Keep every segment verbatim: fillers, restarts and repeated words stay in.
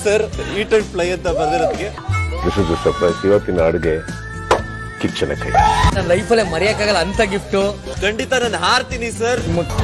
Sir heat and fly ಅಂತ ಬಂದಿರೋದಕ್ಕೆ this is the surprise. ಇವತ್ತಿನ ಅಡುಗೆ ಕಿಚ್ಚನ ಕೈ. ನನ್ನ ಲೈಫಲ್ಲೇ ಮರೆಯಕ್ಕಾಗಲ್ಲ ಅಂತ ಗಿಫ್ಟು. ಖಂಡಿತ ನಾನು ಹಾರ್ತೀನಿ ಸರ್.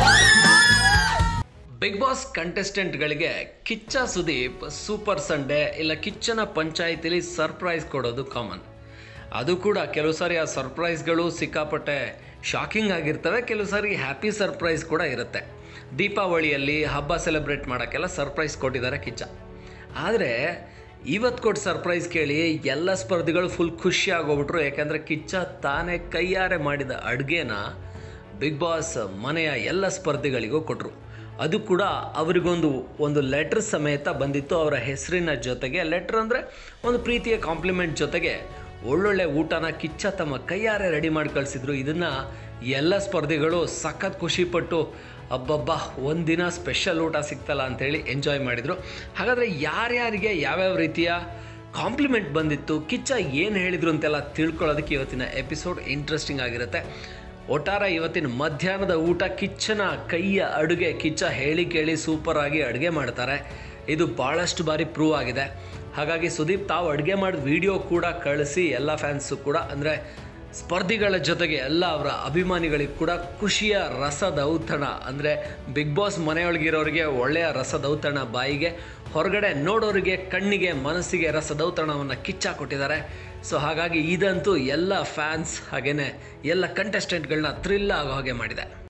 ಬಿಗ್ ಬಾಸ್ ಕಂಟೆಸ್ಟೆಂಟ್ಗಳಿಗೆ ಕಿಚ್ಚ ಸುದೀಪ್ ಸೂಪರ್ ಸಂಡೇ ಇಲ್ಲ ಕಿಚ್ಚನ ಪಂಚಾಯಿತಿಲಿ ಸರ್ಪ್ರೈಸ್ ಕೊಡೋದು ಕಾಮನ್. ಅದು ಕೂಡ ಕೆಲವು ಸಾರಿ ಆ ಸರ್ಪ್ರೈಸ್ಗಳು ಸಿಕ್ಕಾಪಟ್ಟೆ ಶಾಕಿಂಗ್ ಆಗಿರ್ತವೆ, ಕೆಲವು ಸಾರಿ ಹ್ಯಾಪಿ ಸರ್ಪ್ರೈಸ್ ಕೂಡ ಇರುತ್ತೆ. ದೀಪಾವಳಿಯಲ್ಲಿ ಹಬ್ಬ ಸೆಲೆಬ್ರೇಟ್ ಮಾಡೋಕ್ಕೆಲ್ಲ ಸರ್ಪ್ರೈಸ್ ಕೊಟ್ಟಿದ್ದಾರೆ ಕಿಚ್ಚ. ಆದರೆ ಇವತ್ತು ಕೊಟ್ಟು ಸರ್ಪ್ರೈಸ್ ಕೇಳಿ ಎಲ್ಲ ಸ್ಪರ್ಧಿಗಳು ಫುಲ್ ಖುಷಿ ಆಗೋಗ್ಬಿಟ್ರು. ಯಾಕಂದರೆ ಕಿಚ್ಚ ತಾನೇ ಕೈಯಾರೆ ಮಾಡಿದ ಅಡುಗೆನ ಬಿಗ್ ಬಾಸ್ ಮನೆಯ ಎಲ್ಲ ಸ್ಪರ್ಧಿಗಳಿಗೂ ಕೊಟ್ಟರು. ಅದು ಕೂಡ ಅವರಿಗೊಂದು ಒಂದು ಲೆಟ್ರ್ ಸಮೇತ ಬಂದಿತ್ತು ಅವರ ಹೆಸರಿನ ಜೊತೆಗೆ. ಲೆಟ್ರ್ ಅಂದರೆ ಒಂದು ಪ್ರೀತಿಯ ಕಾಂಪ್ಲಿಮೆಂಟ್ ಜೊತೆಗೆ ಒಳ್ಳೊಳ್ಳೆ ಊಟನ ಕಿಚ್ಚ ತಮ್ಮ ಕೈಯಾರೆ ರೆಡಿ ಮಾಡಿ ಕಳಿಸಿದ್ರು. ಇದನ್ನು ಎಲ್ಲ ಸ್ಪರ್ಧಿಗಳು ಸಖತ್ ಖುಷಿಪಟ್ಟು ಅಬ್ಬಬ್ಬಾ ಒಂದಿನ ಸ್ಪೆಷಲ್ ಊಟ ಸಿಗ್ತಲ್ಲ ಅಂಥೇಳಿ ಎಂಜಾಯ್ ಮಾಡಿದರು. ಹಾಗಾದರೆ ಯಾರ್ಯಾರಿಗೆ ಯಾವ್ಯಾವ ರೀತಿಯ ಕಾಂಪ್ಲಿಮೆಂಟ್ ಬಂದಿತ್ತು, ಕಿಚ್ಚ ಏನು ಹೇಳಿದರು ಅಂತೆಲ್ಲ ತಿಳ್ಕೊಳ್ಳೋದಕ್ಕೆ ಇವತ್ತಿನ ಎಪಿಸೋಡ್ ಇಂಟ್ರೆಸ್ಟಿಂಗ್ ಆಗಿರುತ್ತೆ. ಒಟ್ಟಾರೆ ಇವತ್ತಿನ ಮಧ್ಯಾಹ್ನದ ಊಟ ಕಿಚ್ಚನ ಕೈಯ ಅಡುಗೆ. ಕಿಚ್ಚ ಹೇಳಿ ಕೇಳಿ ಸೂಪರಾಗಿ ಅಡುಗೆ ಮಾಡ್ತಾರೆ. ಇದು ಭಾಳಷ್ಟು ಬಾರಿ ಪ್ರೂವ್ ಆಗಿದೆ. ಹಾಗಾಗಿ ಸುದೀಪ್ ತಾವು ಅಡುಗೆ ಮಾಡಿದ ವಿಡಿಯೋ ಕೂಡ ಕಳಿಸಿ ಎಲ್ಲ ಫ್ಯಾನ್ಸು ಕೂಡ ಅಂದರೆ ಸ್ಪರ್ಧಿಗಳ ಜೊತೆಗೆ ಎಲ್ಲ ಅವರ ಅಭಿಮಾನಿಗಳಿಗೆ ಕೂಡ ಖುಷಿಯ ರಸದೌತಣ ಅಂದರೆ ಬಿಗ್ ಬಾಸ್ ಮನೆಯೊಳಗಿರೋರಿಗೆ ಒಳ್ಳೆಯ ರಸದೌತಣ ಬಾಯಿಗೆ, ಹೊರಗಡೆ ನೋಡೋರಿಗೆ ಕಣ್ಣಿಗೆ ಮನಸ್ಸಿಗೆ ರಸದೌತಣವನ್ನು ಕಿಚ್ಚ ಕೊಟ್ಟಿದ್ದಾರೆ. ಸೊ ಹಾಗಾಗಿ ಇದಂತೂ ಎಲ್ಲ ಫ್ಯಾನ್ಸ್ ಹಾಗೆಯೇ ಎಲ್ಲ ಕಂಟೆಸ್ಟೆಂಟ್ಗಳನ್ನ ಥ್ರಿಲ್ ಆಗೋ ಹಾಗೆ ಮಾಡಿದೆ.